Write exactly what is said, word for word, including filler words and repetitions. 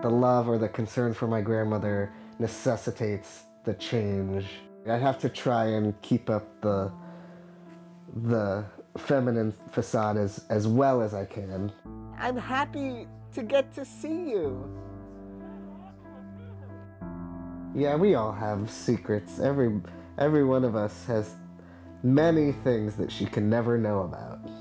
the love or the concern for my grandmother necessitates the change. I have to try and keep up the the feminine facade as, as well as I can. I'm happy to get to see you. Yeah, we all have secrets. Every, every one of us has many things that she can never know about.